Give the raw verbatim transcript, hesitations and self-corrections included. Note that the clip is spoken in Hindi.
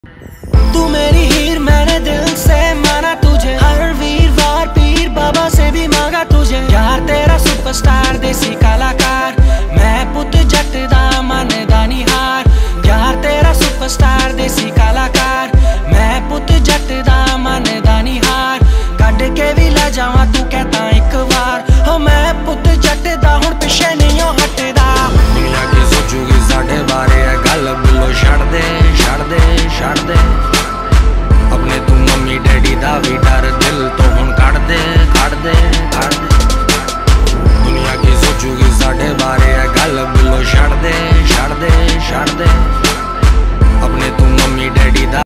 तू मेरी हीर, मैंने दिल से माना तुझे, हर वीरवार पीर बाबा से भी मांगा तुझे, यार तेरा सुपरस्टार देसी कलाकार।